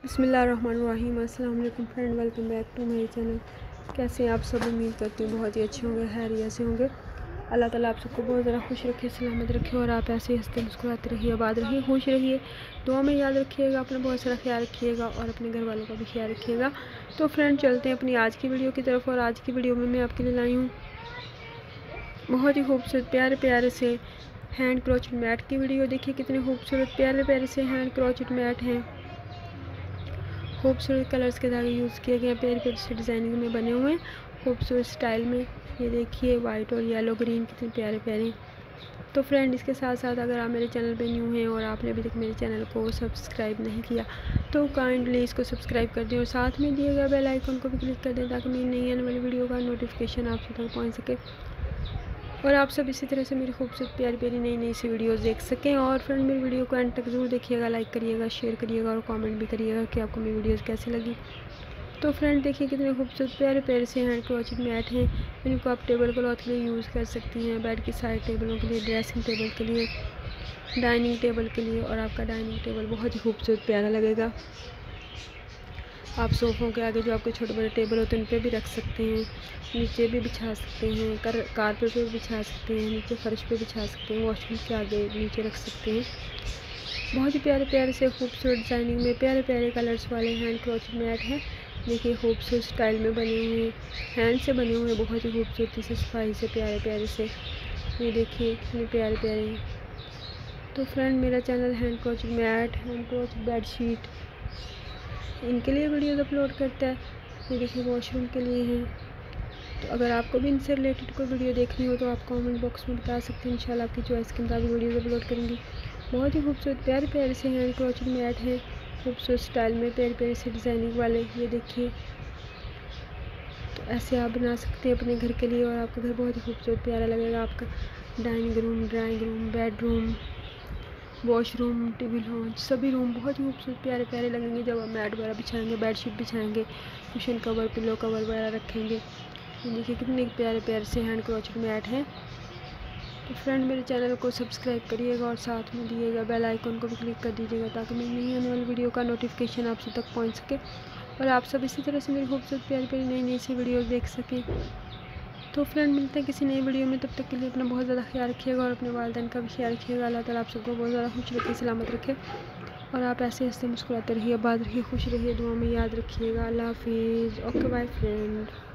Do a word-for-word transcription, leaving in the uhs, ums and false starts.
बिस्मिल्लाहिर्रहमानिर्रहीम। अस्सलाम वालेकुम friend, welcome back to my channel. कैसे हैं आप सब? उम्मीद करती हूँ बहुत ही अच्छे होंगे, खैरियत से होंगे। अल्लाह ताला आप सबको बहुत ज़्यादा खुश रखे, सलामत रखे और आप ऐसे हंसते मुस्कुराते रहिए, आबाद रहिए, खुश रहिए। दुआ में याद रखिएगा, अपना बहुत सारा ख्याल रखिएगा और अपने घर वालों का भी ख्याल रखिएगा। तो फ्रेंड चलते हैं अपनी आज की वीडियो की तरफ। और आज की वीडियो में मैं आपके लिए लाई हूँ बहुत ही खूबसूरत प्यारे प्यारे से हैंड क्रोचेट मैट की वीडियो। देखिए कितने खूबसूरत प्यारे प्यारे से हैंड क्रोचेट मैट हैं। खूबसूरत कलर्स के धागे यूज़ किए गए हैं, प्यारे प्यारे से डिज़ाइनिंग में बने हुए हैं, खूबसूरत स्टाइल में। ये देखिए वाइट और येलो ग्रीन कितने प्यारे प्यारे। तो फ्रेंड इसके साथ साथ अगर आप मेरे चैनल पे न्यू हैं और आपने अभी तक मेरे चैनल को सब्सक्राइब नहीं किया तो काइंडली इसको सब्सक्राइब कर दें और साथ में दिए गए बेल आइकन को भी क्लिक कर दें ताकि मेरी नई आने वाली वीडियो का नोटिफिकेशन आप तक पहुँच सके और आप सब इसी तरह से मेरी खूबसूरत प्यारी प्यारी नई नई सी वीडियोस देख सकें। और फ्रेंड मेरी वीडियो को एंड तक ज़रूर देखिएगा, लाइक करिएगा, शेयर करिएगा और कमेंट भी करिएगा कि आपको मेरी वीडियोस कैसी लगी। तो फ्रेंड देखिए कितने खूबसूरत प्यारे प्यारे से हैंड क्रोचेट मैट हैं। इनको आप टेबल क्लॉथ के लिए यूज़ कर सकती हैं, बेड की साइड टेबलों के लिए, ड्रेसिंग टेबल के लिए, डाइनिंग टेबल के लिए। और आपका डाइनिंग टेबल बहुत ही खूबसूरत प्यारा लगेगा। आप सोफ़ों के आगे जो आपके छोटे बड़े टेबल होते हैं उन पर भी रख सकते हैं, नीचे भी बिछा सकते हैं, कर कारपेट पे भी बिछा सकते हैं, नीचे फर्श पे बिछा सकते हैं, वॉशरूम के आगे नीचे रख सकते हैं। बहुत ही प्यारे प्यारे से खूबसूरत डिज़ाइनिंग में प्यारे प्यारे कलर्स वाले हैंड क्रोचेट मैट हैं। देखिए खूबसूरत स्टाइल में बने हुए हैं, हैंड से बने हुए हैं, बहुत ही खूबसूरती से सफाई से प्यारे प्यारे से। ये देखिए कितने प्यारे प्यारे हैं। तो फ्रेंड मेरा channel hand crochet mat, hand crochet bedsheet इनके लिए वीडियोस अपलोड करता है। ये देखिए वॉशरूम के लिए हैं। तो अगर आपको भी इनसे रिलेटेड कोई वीडियो देखनी हो तो आप कमेंट बॉक्स में बता सकते हैं, इंशाल्लाह आपकी चॉइस के मुताबिक वीडियोस अपलोड करेंगी। बहुत ही खूबसूरत प्यारे प्यारे से हैंड क्रोचेट मैट हैं, खूबसूरत स्टाइल में प्यारे प्यारे से डिज़ाइनिंग वाले। ये देखिए तो ऐसे आप बना सकते हैं अपने घर के लिए और आपका घर बहुत ही खूबसूरत प्यारा लगेगा। आपका dining room, drawing room, bedroom, washroom, TV lounge, सभी रूम बहुत ही खूबसूरत प्यारे प्यारे लगेंगे जब आप मैट वगैरह बिछाएंगे, बेडशीट बिछाएंगे, कुशन कवर, पिलो कवर वगैरह रखेंगे। देखिए कितने प्यारे प्यारे से हैंड क्रोचेट मैट हैं। तो फ्रेंड मेरे चैनल को सब्सक्राइब करिएगा और साथ में दिएगा बेल आइकन को भी क्लिक कर दीजिएगा ताकि मेरी नई आने वाली वीडियो का नोटिफिकेशन आप सब तक पहुँच सके और आप सब इसी तरह से मेरी खूबसूरत प्यारी प्यारी नई नई सी वीडियोज़ देख सकें। तो फ्रेंड मिलते हैं किसी नई वीडियो में, तब तक के लिए अपना बहुत ज़्यादा ख्याल रखिएगा और अपने वालिदैन का भी ख्याल रखिएगा। अल्लाह ताला आप सबको बहुत ज़्यादा खुश रखे, सलामत रखे और आप ऐसे हंसते मुस्कुराते रहिए, आबाद रहिए, खुश रहिए, दुआ में याद रखिएगा। अल्लाह हाफिज़। Okay bye friend.